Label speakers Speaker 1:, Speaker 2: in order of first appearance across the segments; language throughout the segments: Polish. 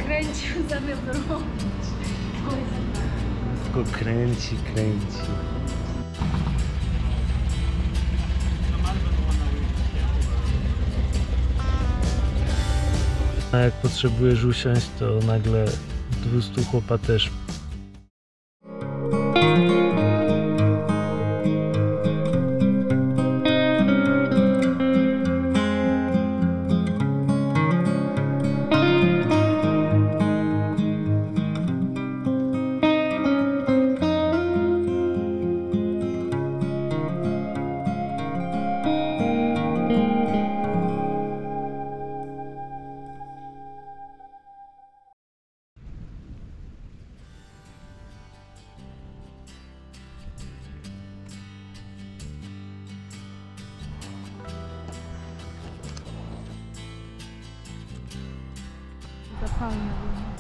Speaker 1: kręcił zamiast robić.
Speaker 2: Tylko kręci. A jak potrzebujesz usiąść, to nagle 200 chłopa też.
Speaker 1: Zapalne.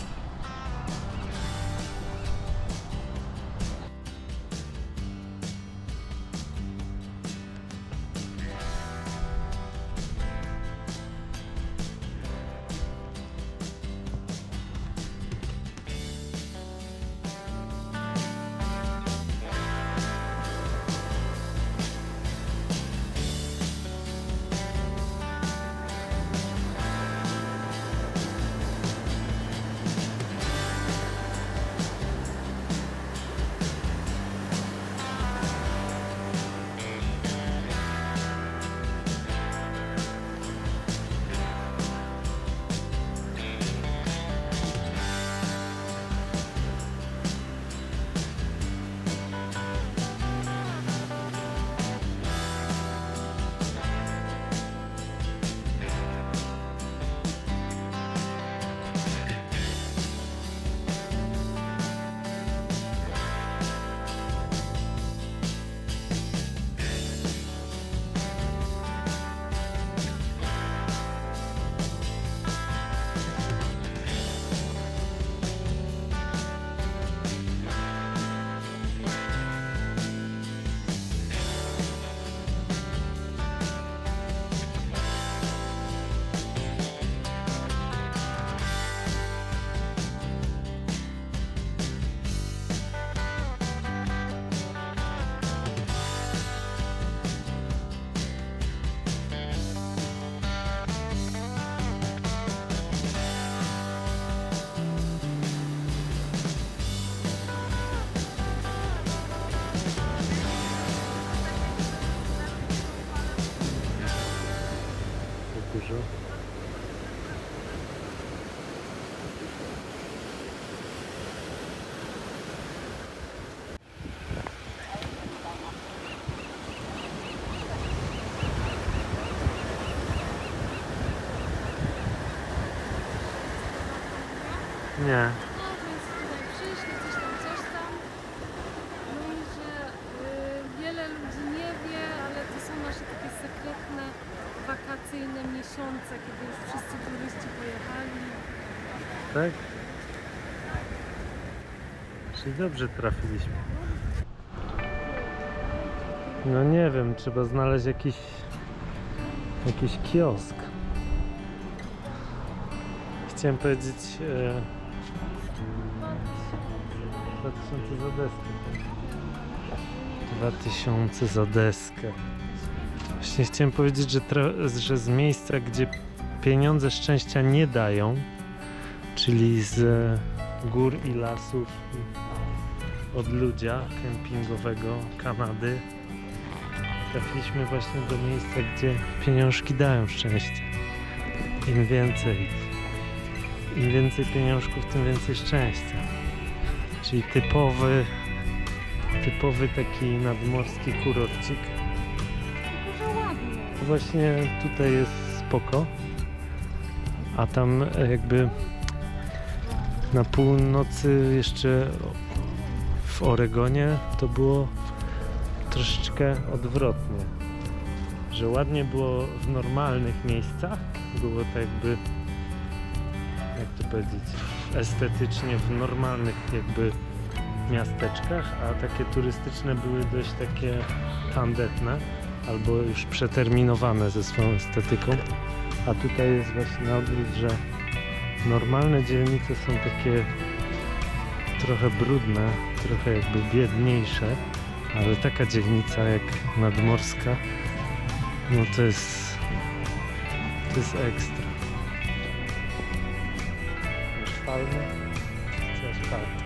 Speaker 2: Dużo. Nie.
Speaker 1: Przyszli, coś tam. Mówi, że wiele ludzi nie wie, ale to są nasze takie sekretne, wakacyjne miesiące, kiedy już wszyscy turyści pojechali.
Speaker 2: Tak? Czyli dobrze trafiliśmy. No nie wiem, trzeba znaleźć jakiś kiosk. Chciałem powiedzieć 2000 za deskę. 2000 za deskę. Właśnie chciałem powiedzieć, że z miejsca, gdzie pieniądze szczęścia nie dają, czyli z gór i lasów odludzia kempingowego Kanady, trafiliśmy właśnie do miejsca, gdzie pieniążki dają szczęście. Im więcej pieniążków, tym więcej szczęścia. Czyli typowy taki nadmorski kurorcik. Właśnie tutaj jest spoko, a tam jakby na północy jeszcze w Oregonie to było troszeczkę odwrotnie, że ładnie było w normalnych miejscach, było tak jakby, jak to powiedzieć, estetycznie w normalnych jakby miasteczkach, a takie turystyczne były dość takie tandetne albo już przeterminowane ze swoją estetyką, a tutaj jest właśnie na odwrót, że Normalne dzielnice są takie trochę brudne, trochę jakby biedniejsze, ale taka dzielnica jak Nadmorska, no to jest ekstra. Szwalny? Coś szwalny.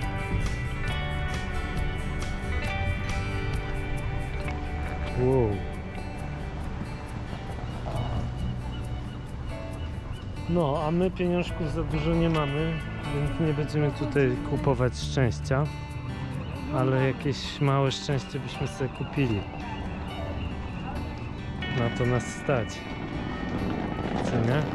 Speaker 2: Wow. No, a my pieniążków za dużo nie mamy, więc nie będziemy tutaj kupować szczęścia, ale jakieś małe szczęście byśmy sobie kupili. Na to nas stać. Co nie?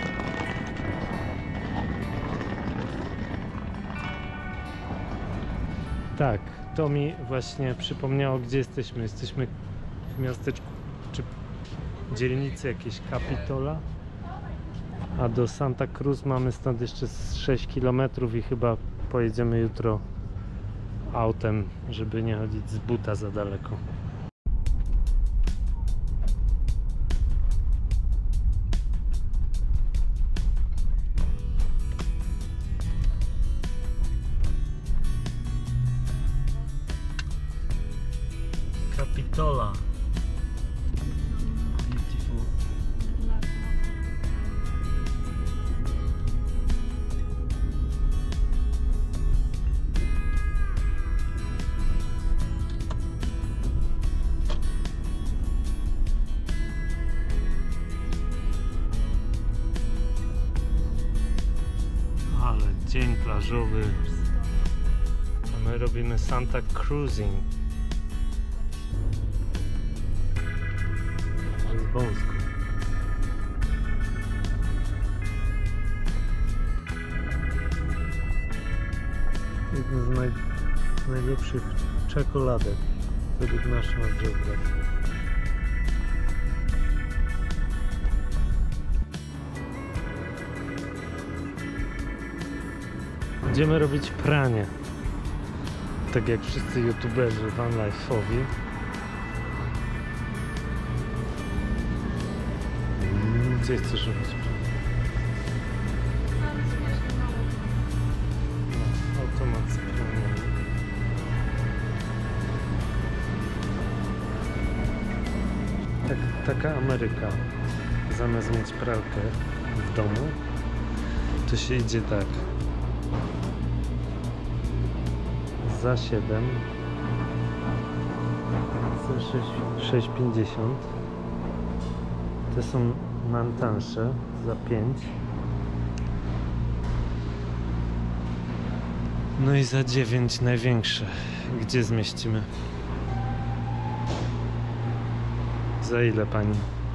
Speaker 2: Tak, to mi właśnie przypomniało, gdzie jesteśmy. Jesteśmy w miasteczku, czy dzielnicy jakiejś Capitola, a do Santa Cruz mamy stąd jeszcze 6 km i chyba pojedziemy jutro autem, żeby nie chodzić z buta za daleko. Capitola. Beautiful. Ale dzień plażowy. A my robimy Santa Cruising. Wąsko. Jedna z najlepszych czekoladek według National Geographic. Będziemy robić pranie. Tak jak wszyscy youtuberzy vanlife'owi. Gdzie chcesz robić pranie? No, automat z praniami. Taka Ameryka. Zamiast mieć pralkę w domu, to się idzie tak. Za 7, za 6,50. Te są najtańsze, za 5. No i za 9 największe. Gdzie zmieścimy? Za ile pani?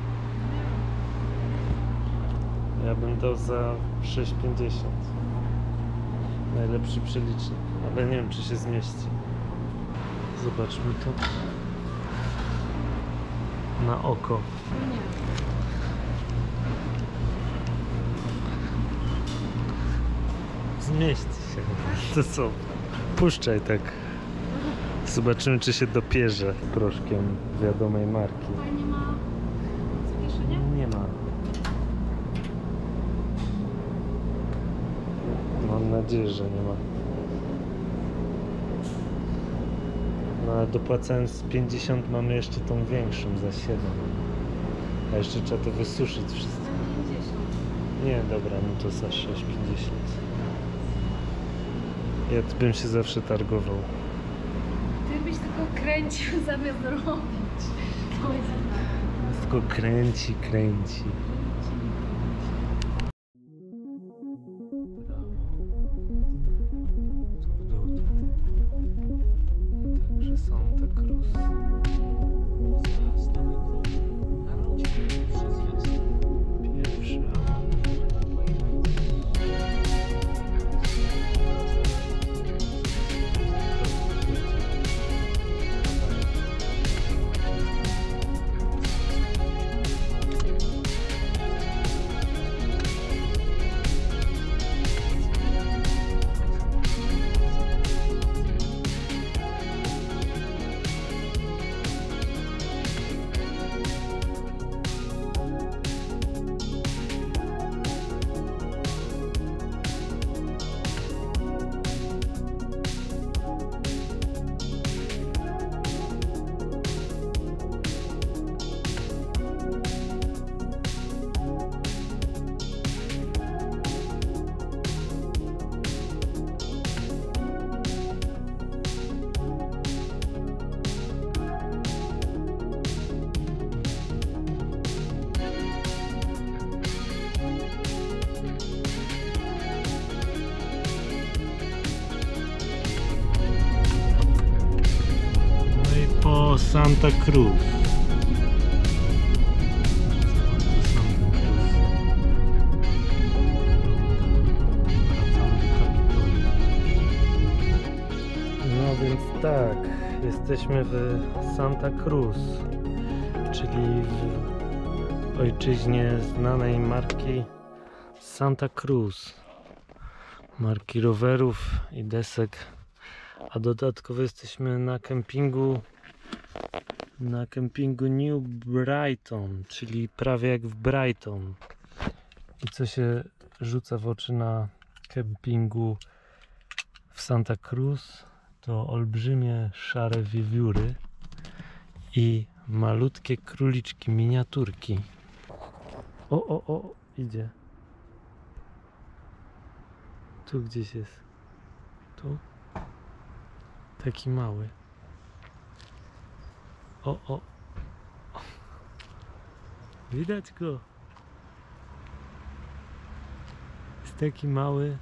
Speaker 2: Ja bym dał za 6,50. Najlepszy przelicznik, ale nie wiem, czy się zmieści. Zobaczmy to na oko. Zmieści się. To co? Puszczaj tak. Zobaczymy, czy się dopierze proszkiem wiadomej marki.
Speaker 1: Ale nie ma zawieszenia?
Speaker 2: Nie ma. Mam nadzieję, że nie ma. No ale dopłacając 50 mamy jeszcze tą większą za 7. A jeszcze trzeba to wysuszyć wszystko.
Speaker 1: Za 50.
Speaker 2: Nie, dobra, no to za 6,50. Ja bym się zawsze targował.
Speaker 1: Ty byś tylko kręcił zamiast robić. To jest
Speaker 2: Tylko kręci. Także Santa Cruz. Pierwszy. Santa Cruz. No więc tak, jesteśmy w Santa Cruz, czyli w ojczyźnie znanej marki Santa Cruz, marki rowerów i desek, a dodatkowo jesteśmy na kempingu New Brighton, czyli prawie jak w Brighton. I co się rzuca w oczy na kempingu w Santa Cruz, to olbrzymie szare wiewióry i malutkie króliczki, miniaturki. O, idzie. Tu gdzieś jest. Tu? Taki mały. O. Widać go. Jest taki mały.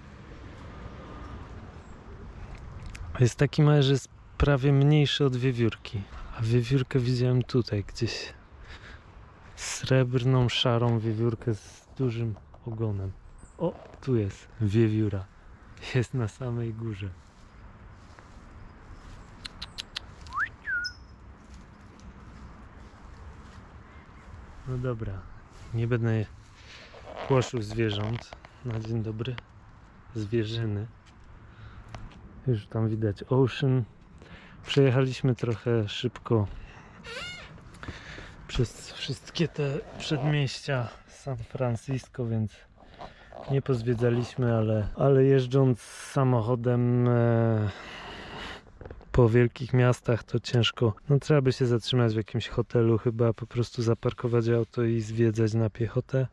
Speaker 2: Jest taki mały, że jest prawie mniejszy od wiewiórki. A wiewiórkę widziałem tutaj gdzieś. Srebrną, szarą wiewiórkę z dużym ogonem. O, tu jest wiewióra. Jest na samej górze. No dobra, nie będę płoszył zwierząt na dzień dobry. Zwierzyny. Już tam widać Ocean. Przejechaliśmy trochę szybko przez wszystkie te przedmieścia San Francisco, więc nie pozwiedzaliśmy, ale jeżdżąc samochodem po wielkich miastach to ciężko. No trzeba by się zatrzymać w jakimś hotelu, chyba po prostu zaparkować auto i zwiedzać na piechotę.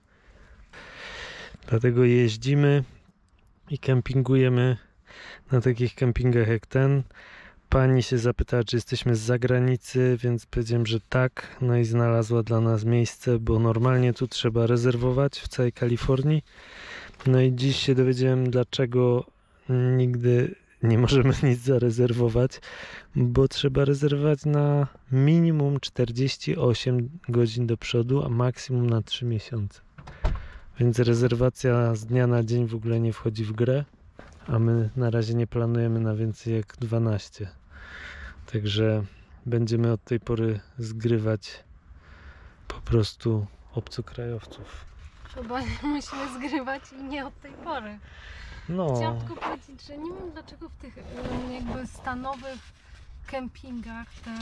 Speaker 2: Dlatego jeździmy i kempingujemy na takich kempingach jak ten. Pani się zapytała, czy jesteśmy z zagranicy, więc powiedziałem, że tak. No i znalazła dla nas miejsce, bo normalnie tu trzeba rezerwować w całej Kalifornii. No i dziś się dowiedziałem, dlaczego nigdy nie możemy nic zarezerwować, bo trzeba rezerwować na minimum 48 godzin do przodu, a maksimum na 3 miesiące. Więc rezerwacja z dnia na dzień w ogóle nie wchodzi w grę, a my na razie nie planujemy na więcej jak 12. Także będziemy od tej pory zgrywać po prostu obcokrajowców.
Speaker 1: Chyba musimy zgrywać i nie od tej pory.
Speaker 2: No.
Speaker 1: Chciałam tylko powiedzieć, że nie wiem dlaczego w tych jakby stanowych kempingach te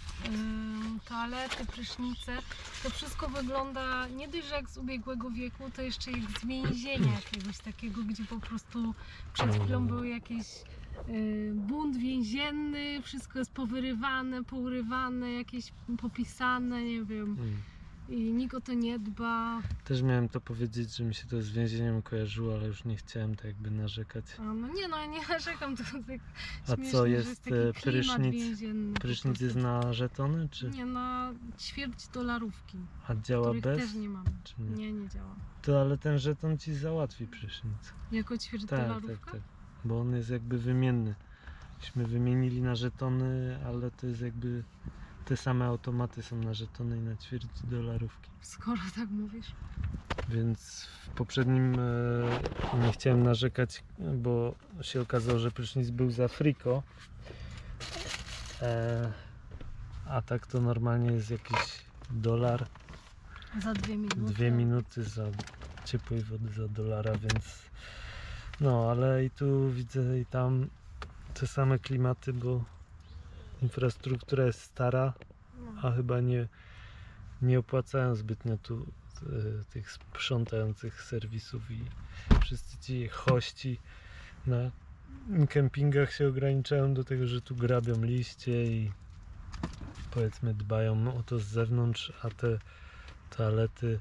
Speaker 1: toalety, prysznice, to wszystko wygląda nie dość, że jak z ubiegłego wieku, to jeszcze jak z więzienia jakiegoś takiego, gdzie po prostu przed chwilą był jakiś bunt więzienny, wszystko jest powyrywane, pourywane, jakieś popisane, nie wiem. I nikt o to nie dba.
Speaker 2: Też miałem to powiedzieć, że mi się to z więzieniem kojarzyło, ale już nie chciałem tak jakby narzekać.
Speaker 1: A no nie, no ja nie narzekam, to tak śmiesznie,
Speaker 2: A co
Speaker 1: że
Speaker 2: jest
Speaker 1: taki klimat
Speaker 2: prysznic?
Speaker 1: więzienny.
Speaker 2: Prysznic jest na żetony, czy?
Speaker 1: Nie, na $ćwierć.
Speaker 2: A działa
Speaker 1: Których
Speaker 2: bez?
Speaker 1: też nie mamy.
Speaker 2: Czy nie?
Speaker 1: Nie działa.
Speaker 2: To ale ten żeton ci załatwi prysznic.
Speaker 1: Jako $ćwierć?
Speaker 2: Tak. Bo on jest jakby wymienny. Myśmy wymienili na żetony, ale to jest jakby te same automaty są na żetony i na $ćwierć.
Speaker 1: Skoro tak mówisz.
Speaker 2: Więc w poprzednim nie chciałem narzekać, bo się okazało, że prysznic był za friko. A tak to normalnie jest jakiś $1.
Speaker 1: Za 2 minuty.
Speaker 2: 2 minuty za ciepłej wody za $1, więc no, ale i tu widzę i tam te same klimaty, bo infrastruktura jest stara, a chyba nie opłacają zbytnio tu tych sprzątających serwisów i wszyscy ci hości na kempingach się ograniczają do tego, że tu grabią liście i powiedzmy dbają o to z zewnątrz, a te toalety,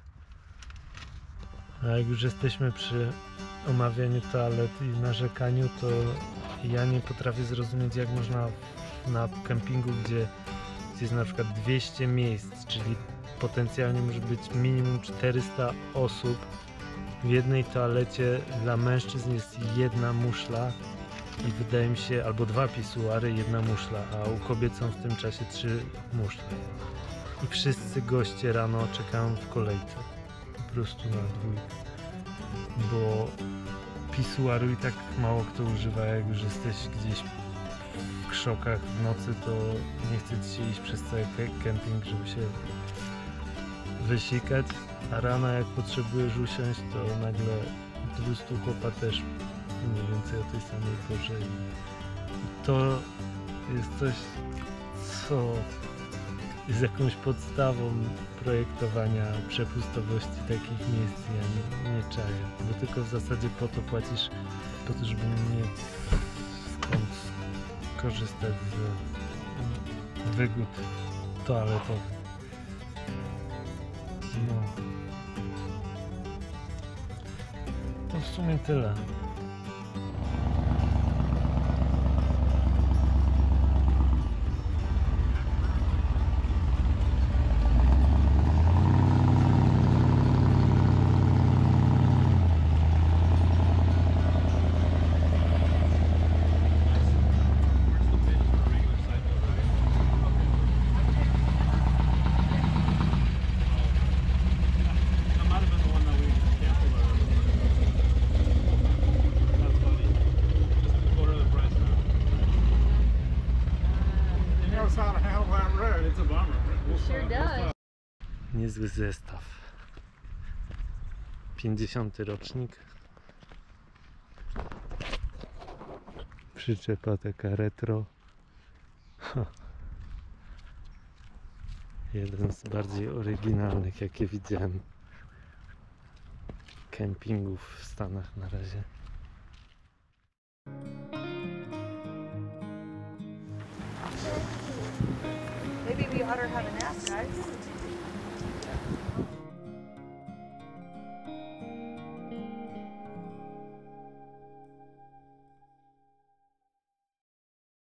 Speaker 2: a jak już jesteśmy przy omawianiu toalet i narzekaniu, to ja nie potrafię zrozumieć, jak można na kempingu, gdzie jest na przykład 200 miejsc, czyli potencjalnie może być minimum 400 osób, w jednej toalecie dla mężczyzn jest jedna muszla, i wydaje mi się, albo 2 pisuary, 1 muszla, a u kobiet są w tym czasie 3 muszle. I wszyscy goście rano czekają w kolejce, po prostu na dwójkę, bo pisuaru i tak mało kto używa. Jak już jesteś gdzieś w krzokach w nocy, to nie chce ci się iść przez cały kemping, żeby się wysikać, a rano jak potrzebujesz usiąść, to nagle 200 chłopa też mniej więcej o tej samej porze. I to jest coś, co jest jakąś podstawą projektowania przepustowości takich miejsc. Ja nie czaję, bo tylko w zasadzie po to płacisz, po to, żeby mieć skąd korzystać z wygód toaletowych. No. To w sumie tyle. Niezły zestaw. 50. rocznik. Przyczepa taka retro. Jeden z bardziej oryginalnych, jakie widziałem kempingów w Stanach na razie.
Speaker 3: Maybe we ought to have a nap, guys.